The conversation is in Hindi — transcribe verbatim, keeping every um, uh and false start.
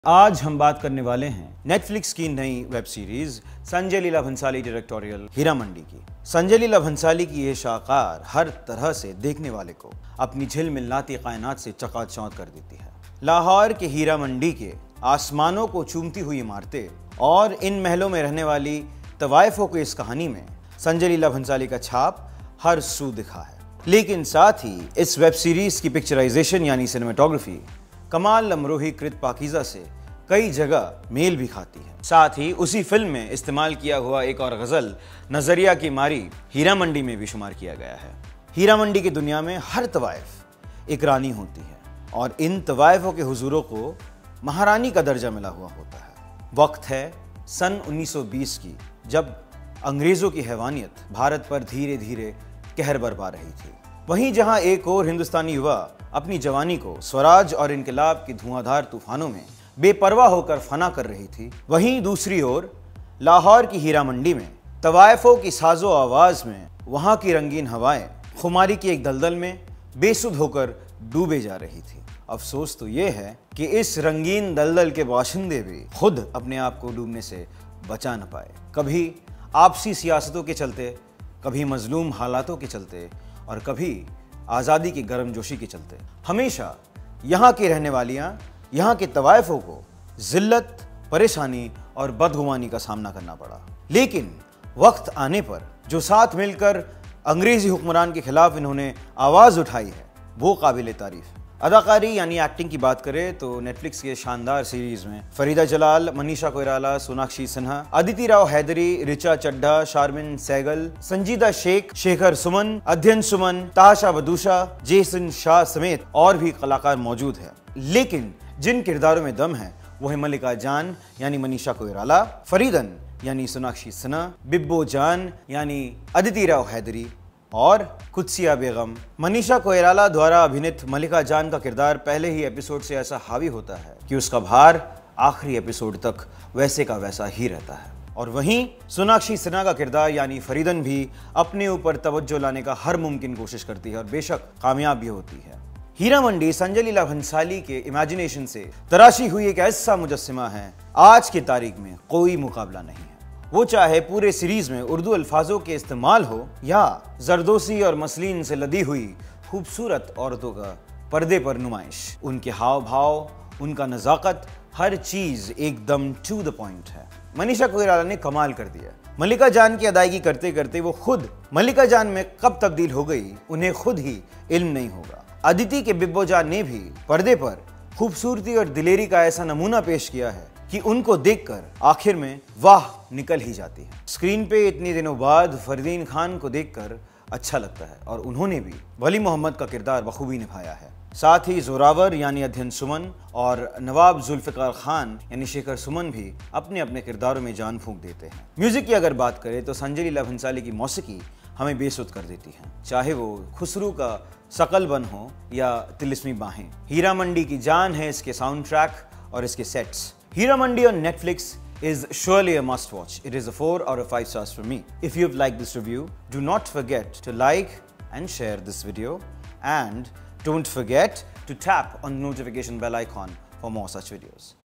आज हम बात करने वाले हैं नेटफ्लिक्स की नई web series Sanjay Leela Bhansali directorial Heera Mandi की। संजय लीला भंसाली की यह शाहकार हर तरह से देखने वाले को अपनी झिलमिलाती कायनात से चकाचौंध कर देती है। लाहौर के हीरा मंडी के आसमानों को चूमती हुई इमारतें और इन महलों में रहने वाली तवाइफों को इस कहानी में संजय लीला भंसाली का छाप हर सू दिखा है। लेकिन साथ ही इस वेब सीरीज की पिक्चराइजेशन यानी सिनेमेटोग्राफी कमाल अमरोही कृत पाकीज़ा से कई जगह मेल भी खाती है। साथ ही उसी फिल्म में इस्तेमाल किया हुआ एक और गज़ल नजरिया की मारी हीरा मंडी में भी शुमार किया गया है। हीरा मंडी की दुनिया में हर तवाइफ एक रानी होती है और इन तवाइफों के हुजूरों को महारानी का दर्जा मिला हुआ होता है। वक्त है सन उन्नीस सौ बीस की, जब अंग्रेज़ों की हैवानियत भारत पर धीरे धीरे कहर बरपा रही थी। वहीं जहां एक और हिंदुस्तानी युवा अपनी जवानी को स्वराज और इनकलाब की धुआंधार तूफानों में बेपरवाह होकर फना कर रही थी, वहीं दूसरी ओर लाहौर की हीरा मंडी में तवाइफों की साजो आवाज में वहां की रंगीन हवाएं खुमारी की एक दलदल में बेसुध होकर डूबे जा रही थी। अफसोस तो यह है कि इस रंगीन दलदल के बाशिंदे भी खुद अपने आप को डूबने से बचा न पाए। कभी आपसी सियासतों के चलते, कभी मजलूम हालातों के चलते और कभी आज़ादी की गर्मजोशी के चलते हमेशा यहाँ की रहने वालियाँ, यहाँ के तवाइफों को जिल्लत, परेशानी और बदगुमानी का सामना करना पड़ा। लेकिन वक्त आने पर जो साथ मिलकर अंग्रेज़ी हुक्मरान के खिलाफ इन्होंने आवाज़ उठाई है वो काबिल तारीफ़ है। अदाकारी यानी एक्टिंग की बात करें तो नेटफ्लिक्स के शानदार सीरीज में फरीदा जलाल, मनीषा कोइराला, सोनाक्षी सिन्हा, अदिति राव हैदरी, रिचा चड्ढा, शारमिन सहगल, संजीदा शेख, शेखर सुमन, अध्ययन सुमन, ताशा बदूशा, जेसन शाह समेत और भी कलाकार मौजूद हैं। लेकिन जिन किरदारों में दम है वो है मलिका जान यानी मनीषा कोइराला, फरीदन यानी सोनाक्षी सिन्हा, बिब्बो जान यानी अदिति राव हैदरी और कुत्सिया बेगम। मनीषा कोइराला द्वारा अभिनीत मलिका जान का किरदार पहले ही एपिसोड से ऐसा हावी होता है कि उसका भार आखिरी एपिसोड तक वैसे का वैसा ही रहता है। और वहीं सोनाक्षी सिन्हा का किरदार यानी फरीदन भी अपने ऊपर तवज्जो लाने का हर मुमकिन कोशिश करती है और बेशक कामयाब भी होती है। हीरा मंडी संजय लीला भंसाली के इमेजिनेशन से तराशी हुई एक ऐसा मुजस्सिमा है, आज की तारीख में कोई मुकाबला नहीं है। वो चाहे पूरे सीरीज में उर्दू अल्फाजों के इस्तेमाल हो या जरदोसी और मसलिन से लदी हुई खूबसूरत औरतों का पर्दे पर नुमाइश, उनके हाव भाव, उनका नज़ाकत, हर चीज एकदम टू द पॉइंट है। मनीषा कोइराला ने कमाल कर दिया। मलिका जान की अदायगी करते करते वो खुद मलिका जान में कब तब्दील हो गई उन्हें खुद ही इल्म नहीं होगा। अदिति के बिब्बो जान ने भी पर्दे पर खूबसूरती और दिलेरी का ऐसा नमूना पेश किया है कि उनको देखकर आखिर में वाह निकल ही जाती है। स्क्रीन पे इतने दिनों बाद फरदीन खान को देखकर अच्छा लगता है और उन्होंने भी वली मोहम्मद का किरदार बखूबी निभाया है। साथ ही जोरावर यानी अध्ययन सुमन और नवाब जुल्फ़िकार खान यानी शेखर सुमन भी अपने अपने किरदारों में जान फूंक देते हैं। म्यूजिक की अगर बात करें तो संजय लीला भंसाली की मौसीकी हमें बेसुध कर देती है, चाहे वो खुसरू का सकल बन हो या तिलिस्मी बाहें। हीरा मंडी की जान है इसके साउंड ट्रैक और इसके sets. Hira Mandi on Netflix is surely a must watch. It is a four out of five stars for me. If you've liked this review, do not forget to like and share this video, and don't forget to tap on the notification bell icon for more such videos.